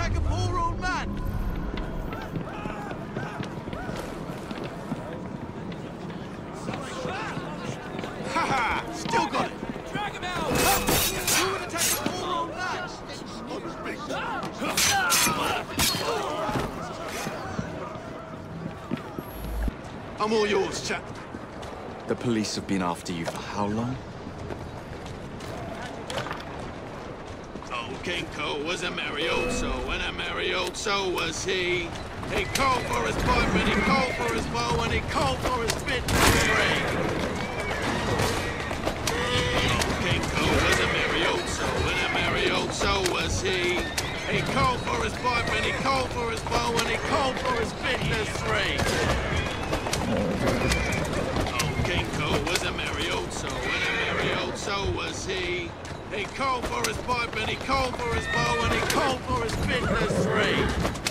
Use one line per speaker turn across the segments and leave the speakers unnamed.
attack a poor old man? Ha! Still got it! Drag him out! Who would attack a poor old man? I'm all yours, chap.
The police have been after you for how long?
Old King Cole was a merry old soul, and a merry old soul was he. He called for his pipe, and he called for his bow, and he called for his bit and string. Old King Cole was a merry old soul, and a merry old soul was he. He called for his pipe, and he called for his bow, and he called for his bit and string. Old King Cole was a merry old soul, and a merry old soul was he. He called for his pipe, and he called for his bow, and he called for his bit and string.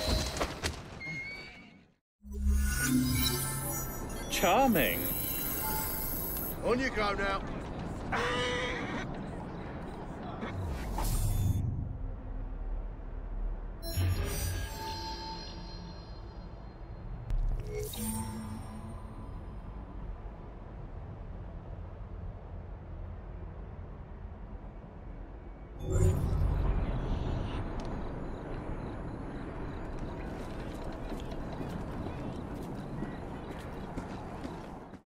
Charming.
On you go now.